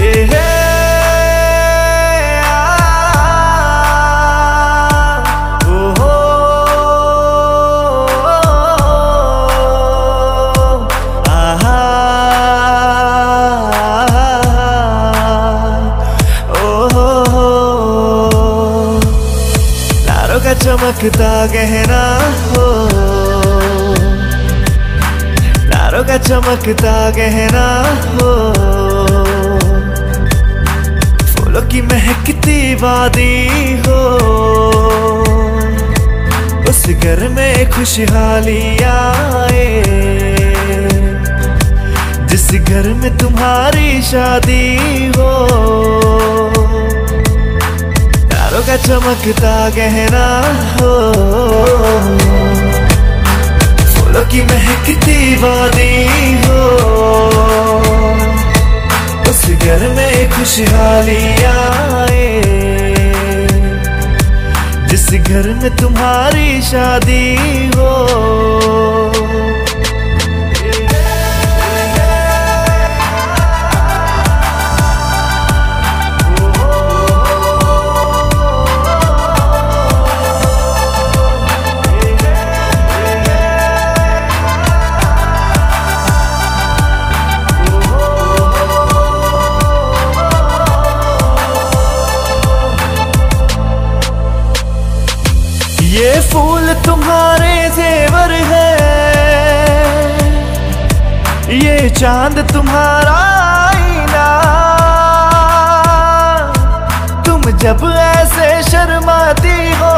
चमकता गहना हो, तारों का चमकता गहना हो, फूलों की महकती वादी हो, उस घर में खुशहाली आए, जिस घर में तुम्हारी शादी हो। तारों का चमकता गहना हो, फूलों की महकती वादी हो, उस घर में खुशहाली आए, जिस घर में तुम्हारी शादी हो। ये फूल तुम्हारे जेवर है, ये चांद तुम्हारा आईना, तुम जब ऐसे शर्माती हो,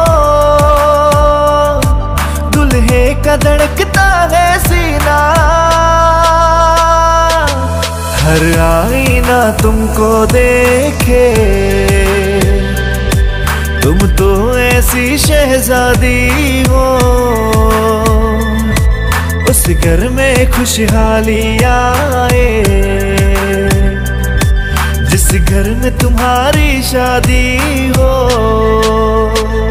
दुल्हे का धड़कता है सीना, हर आईना तुमको देखे, तुम तो ऐसी शहजादी हो, उस घर में खुशहाली आए, जिस घर में तुम्हारी शादी हो।